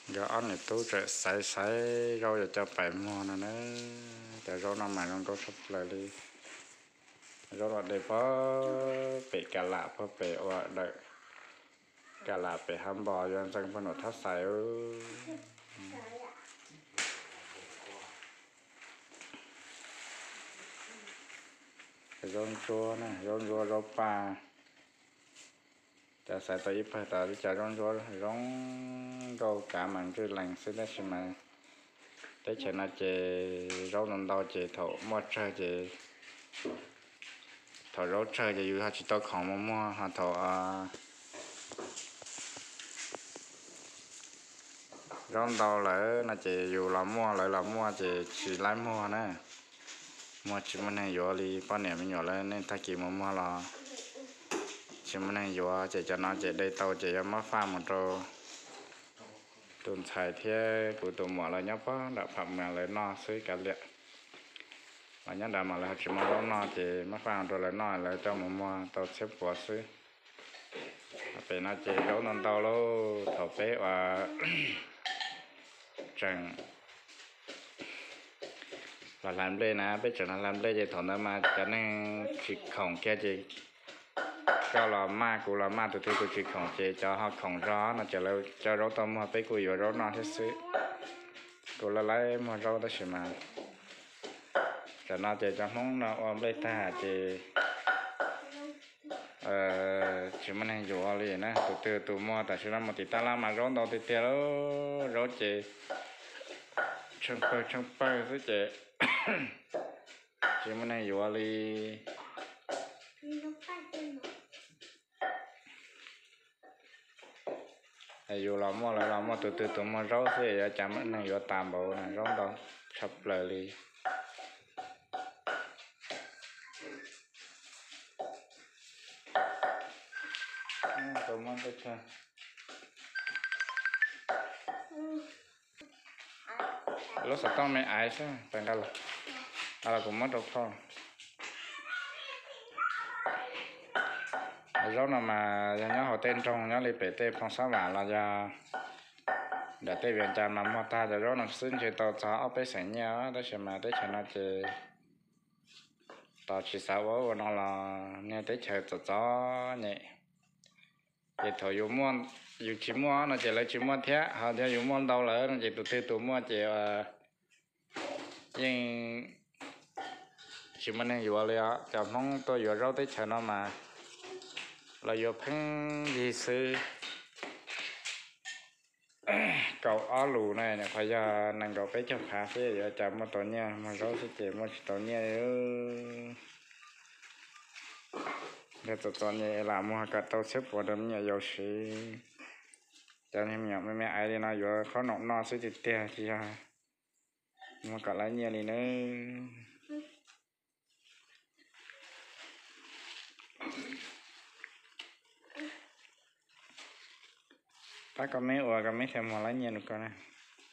giờ ăn thì tôi sẽ sấy rau để cho bảy mùa nữa để rau năm mà rau sắp lại đi rau là để có bị cà lạ có bị và đợi cà lạ bị ham bò cho anh sang phần nội thắt sấy rau chua này rau paจะใส่ตัวอีกแต่ที่จะร้องcả màn cái lành sẽได้xem mà để cho nó chỉ rau nồng đau chỉ thổ mua chơi chỉ thổ rau chơi chỉอยู่chỉ tao không mua họ thổ rau đau lại nó chỉอยู่làm mua lại làm mua chỉ lấy mua nè mua chỉ mình này vô đi bao nhiêu mình nhỏ lên nên thay kỳ mua là chỉ mình này vô chỉ cho nó chỉ đây tàu chỉ cho nó pha một trâu tuần xài thế của tụi mỏ là nhóc á đã phạm mà lấy no xứ cả liệt và nhóc đã mà là chỉ mà lấy no chỉ nó pha rồi lấy no lấy cho mua tàu xếp của xứ về nó chỉ đấu non tàu lô thầu bé và chẳng là làm đây nè bây giờ nó làm đây thì thằng nó mà cho nên chỉ khổng kia chỉ cho là ma của là ma tụi tôi chỉ khổng chỉ cho họ khổng rõ nó trở lại cho rau tôm họ bé của rau non hết sức của là lấy mà rau đó xem mà cho nó chỉ cho món nó ôm lấy ta chỉ mình hay dùng liền nè tụi mua tại sao mà tụi ta làm mà rau đâu tụi ta rau chỉ trong bơ thế chị chỉ mình hay dùng liền dù làm mà tụi mà rau thì chả mình hay dùng tạm bộ này rau đâu sắp lời liền tụi mình cái chơi lúc sau tao mày ai sao phải đâu là cũng mất đâu thôi rau nào mà nhớ họ tên trong nhớ lấy bể tên phong sáu bản là do để tên viện tràm nằm hoa ta rồi rau nào xin chơi tàu chó ở bên sảnh nhớ đó xem mà tới chơi nó chơi tàu chỉ sáu bố nó là nghe tới chơi chó nhẹ thì thôi dù chỉ mua nó chỉ lấy chỉ mua thế họ theo dù mua đâu là nó chỉ tụi mua chỉ nhưng chỉ mình này dù là chả mong tôi dù rau tới chơi nó mà là dù phăng gì sư cậu ó lù này nè phải giờ nàng cậu bé cho khá thế giờ chả mua tổ nha mà rau sẽ chỉ mua tổ nha để tổ nha làm mua cả tàu xếp vào đấm nhà giàu sĩ cho nên nhỏ mẹ ai đi nào giờ khó nọng no sẽ thịt tè chị à mua cả lá nha đi nữa ta có mấy thêm một lá nha được con này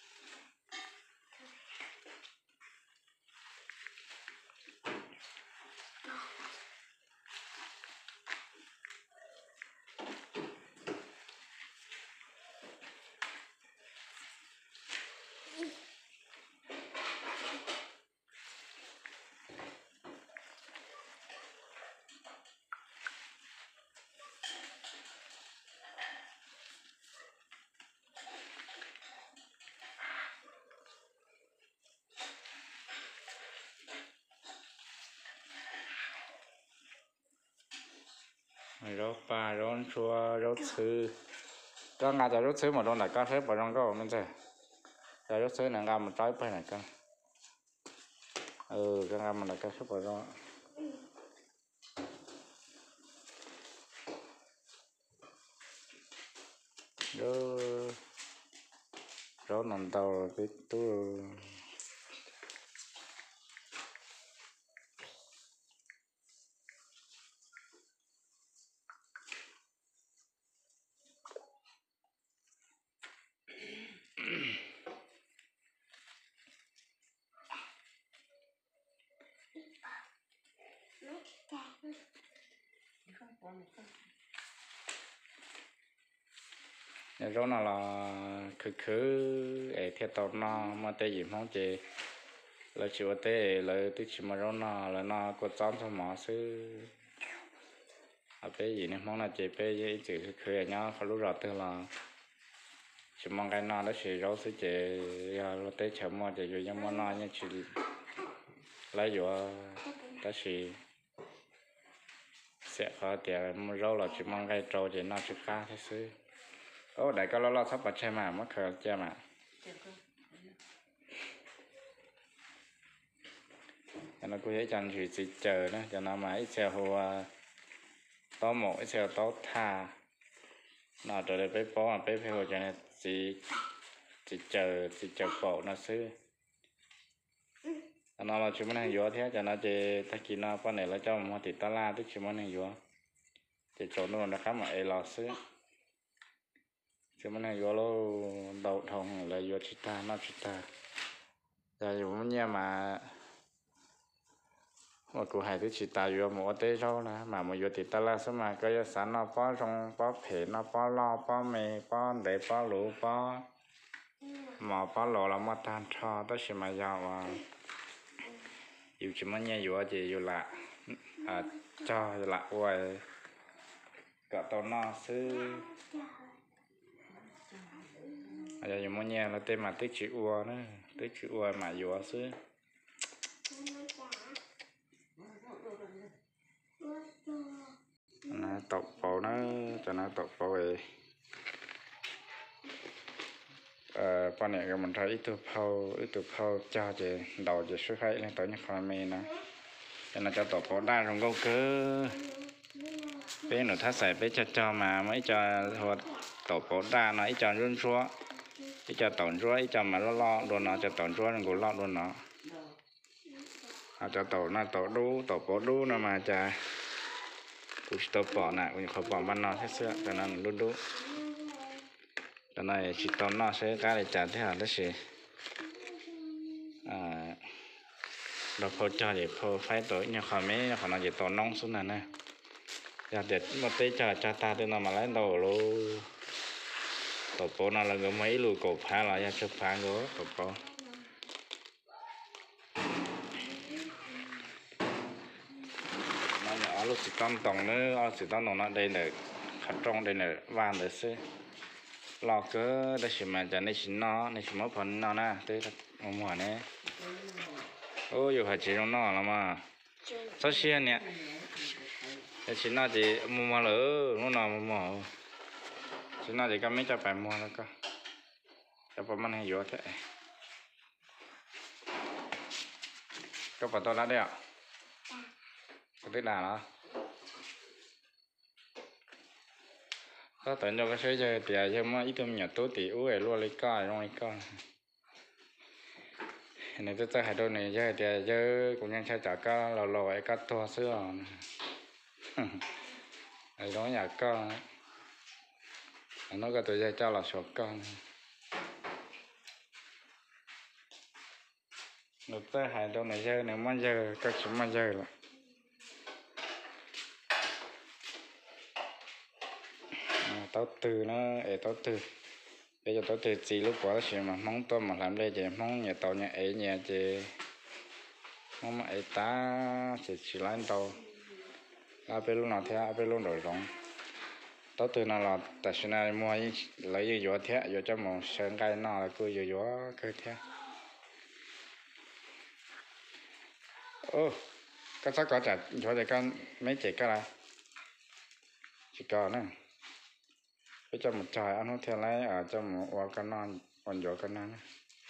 rau pa rau chua rau sư cho ngài cho rau sư một đôi là có hết vào trong đó mình sẽ cho rau sư là ngài một trái phải này con cho ngài mình là có hết vào trong rau nằm tàu cái túi nhà rau nó là khứ ấy theo tàu nó mà tê gì mong chị là chịu tê là tôi chỉ mà rau nó là nó có chọn cho mỏ sư à bé gì này mong là chị bé gì chữ khứ ở nhau phải lúc rồi từ là chỉ mong cái nó đó chỉ rau sư chị là tê chậm mà chị dùng món nó như chị lấy vô đó chỉ sẽ có tiền mua rau là chỉ mong cái trâu chị nó chỉ khá thế sư ô đại cái lo sắp bật xe mà mất khờ che mà cho nó cũng thấy chẳng chỉ chờ nữa cho nó mà ít xe hồ to một ít xe to tha nó trở lại bếp bó mà bếp hồ cho nên chỉ chờ bộ nó xứ nó là chúng mình vô thế cho nó chỉ ta kỳ nó con này là cho một tỷ ta la tức chúng mình vô chỉ chỗ nó là khá mà ấy lò xứ chúng mình vô lô đầu thòng là vô chita nó chita giờ dùng nha mà cụ hai thứ chỉ ta vô một tế rau nè mà một vô thì ta la số mà cái sản nó bó rong bó phê nó bó lo bó mì bó để bó lũ bó mà bó lò là mà tan cho đó chỉ mà giàu mà dù chỉ mà nghe vô gì vô lạ cho lạ hoài cả tao nó xứ giờ dù mà nghe là tên mà tích chữ ua nữa tích chữ ua mà vô xứ nó tộc bộ nó cho nó tộc bộ về ban này mình thấy ít tụ phao cho chị đầu chị xuất hay lên tới những khoai mì nè cho nó cho tộc bộ đa trong câu cứ bé nữa thắt sải bé cho mà mấy cho hoặc tộc bộ đa nó ít cho run chúa ít cho tổng chúa ít cho mà lo đồ nó cho tổng chúa đừng có lo đồ nó cho tổ nó tổ đu tổ bộ đu nó mà chả cũng tổ bỏ nè cũng khó bỏ ban nó hết sữa cho nên luôn đu cho nên chỉ tổ nó sẽ cái để trả thế hả đó sẽ đọc phô cho để phô phải tối nhà khỏi mấy khỏi nó chỉ tổ nông xuống này nè giờ để một tí cho ta từ nó mà lấy đồ luôn tổ bộ nó là người mấy lùi cổ phá là ra chụp phá gỗ tổ bộ nó lúc chỉ con tổng nữa chỉ con tổng nó đây là khát trong đây là vàng để xí lò cứ đây chỉ mà cho nên chỉ nó nên chỉ mất phần nó nè tới là mùa này ôi giờ phải chỉ trong nó là mà sao xia nè chỉ nó chỉ mua lỡ nó nào mua chỉ nó chỉ có mấy cho phải mua nữa cơ cho bọn mình hay vô thế có phải tôi đã đấy ạ có biết là nó có tận cho cái xe chơi thì cho mà ít tôm nhà tối thì uống luôn lấy coi rồi coi này tôi thấy hai đôi này chơi thì chơi cũng nhanh chơi chả có lò ấy cắt to xưa này đó nhà con nó có tụi chơi cho là sọt con nó tới hai đôi này chơi nếu mà chơi các chúng mà chơi là tao từ nó ấy tao từ bây giờ tao từ chỉ lúc quá thì mà mong tôi mà làm đây thì mong nhà tàu nhà ấy nhà thì mong mà ấy ta chỉ lấy tàu à bên lúc nào thế à bên lúc đổi rong tao từ nào là tại sao này mua lấy vô thế vô cho một sơn cây nào là cứ vô cái thế ô cái sao có chả cho để con mấy chị cái này chỉ có nữa bây giờ một trại ăn nó theo lấy ở trong một hoa cái non còn vô cái non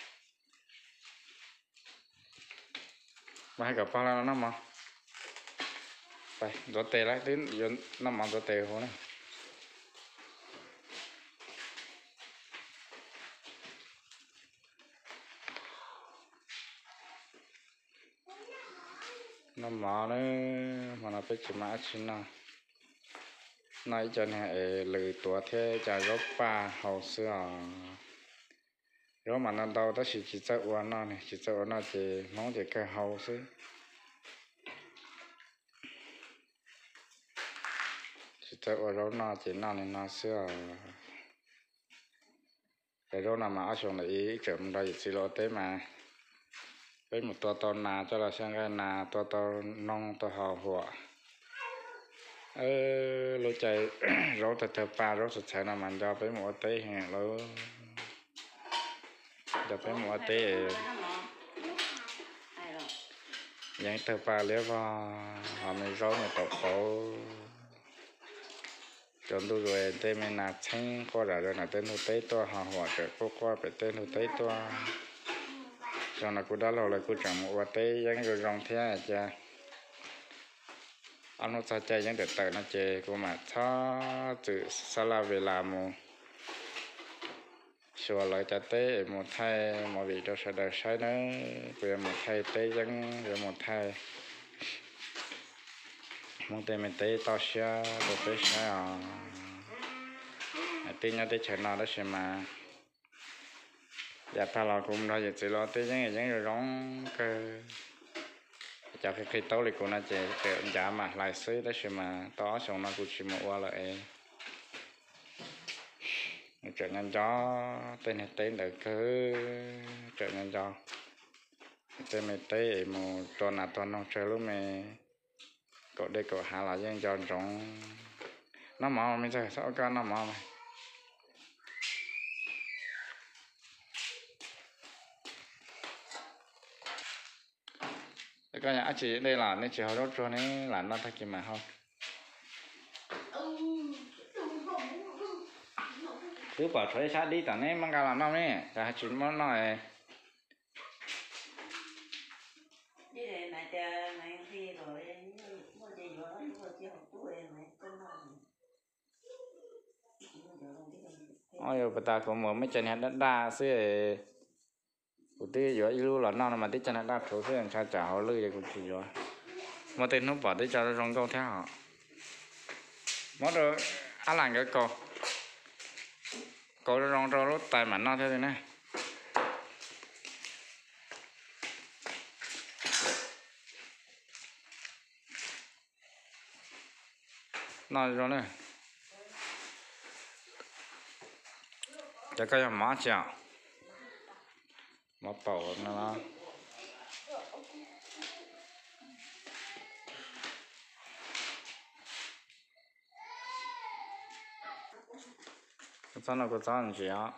mà hay gặp bao lâu nó mà phải gió tê lại đến giờ nó mà gió tê hồ này nó mà nó phải chỉ mà chín nào nói cho này lười tuổi thế chả gốc ba hậu xưa nếu mà nó đâu đó chỉ cho uốn nó này chỉ cho uốn nó thì mong chỉ cái hậu xứ chỉ cho uốn nó chỉ nó này nó xưa cái đó là mà ở xuống này chậm ra xí lô tế mà với một to nà cho là sang cái nà to nong to hào hùa lối chạy rốt thật thật pa rốt thật chạy là mình cho với một tế hàng lối cho với một tế những thật pa liếc vào họ mình rốt mình tổ khổ chọn tôi rồi tên mình là thanh qua rồi là tên hữu tế to hào hùa cái cô qua phải tên hữu tế to cho là cô đã lâu là cô chẳng một tế những rồi rong thế à cha anh nó sao chơi những đợt tới nó chơi cô mà thọ từ xa la về làm một xua lại cho tế một thay một vị đó sẽ đời sai nữa về một thay tế dân về một thay một tên mình tế to xe đồ tế sai à tin nhau tế chuyện nào đó xem mà giờ ta là cũng nói chỉ lo tế những rồi rong cơ cho cái tàu này cũng là chơi cái giá mà lại xứ đó xem mà to xong nó cũng chỉ một qua lại chuyện ngăn gió tên này tên được cứ chuyện ngăn gió tên này tên một tuần nào tuần nó chơi lúc mày cậu đây cậu hạ là dân giòn rong nó mò mình sẽ sao cái nó mò mày cái nhà chị đây là nên chị hồi đó cho nên là nó thay kìm mà không cứ bảo thuế sát đi tận ấy mang cả làm đâu nè cả chuyện món này đi để này chờ này khi rồi mua chơi gió mua chơi học tuổi này con ôi bà ta cũng muốn mấy chân hạt đất đa xí của tí giữa yêu là nó mà tí chân hạt đa số xí làm sao trả họ lư vậy cũng chỉ rồi mà tên nó bỏ tí cho nó rong câu theo họ mất rồi ăn lành cái cô nó rong cho lúc tài mà nó thế này nó rồi này cho cái má chảo má bầu nó cái nó có sao gì á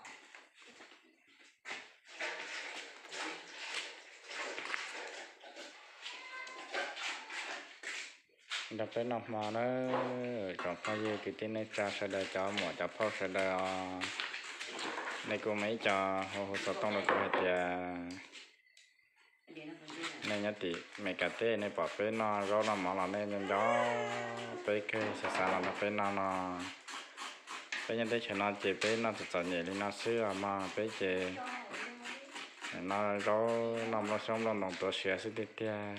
đập cái nòng mà nó còn bao nhiêu cái tên này cho sẽ đợi cho một cho phao sẽ đợi này cô mấy cho hồ sơ tông được cái thì này nhá thì mấy cái tên này bỏ bên nó rồi nó mỏ là nên nhân đó bên cái sẽ là nó bên nó bên nhân đấy nó chỉ bên nó thật nhẹ đi nó xưa mà bên chỉ nó rồi nó xong nó nòng tổ xe sẽ đi theo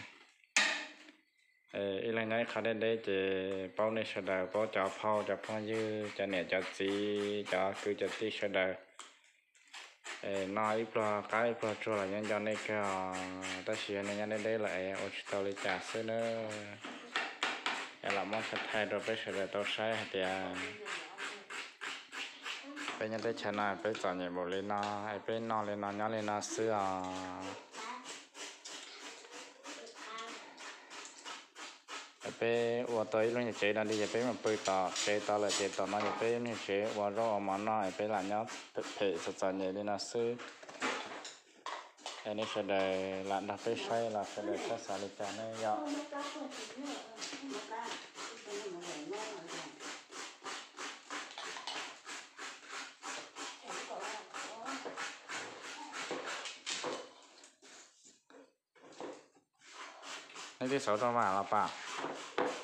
ý là nói khá đến đây chỉ bao nhiêu sẽ đợi bao cho phao như cho nè cho gì cho cứ cho tí sẽ đợi nói ít là cái ít là cho là nhân cho nên cái ta xuyên nên nhân đây lại ở tàu đi trả xứ nữa là món thịt thay rồi bây giờ tàu sai thì bây giờ tới chợ này bây giờ nhảy bộ lên nó bây nó lên nó nhớ lên nó xưa bây ở tới lúc như chế đang đi bây mà bây tao chế tao là chế tao nói bây như chế ở đó mà nó bây là nhớ thực thể thật sự nhảy lên nó xứ này sẽ để làm đặc biệt sai là sẽ để các sản phẩm này dọ này thì 600 vàng là pa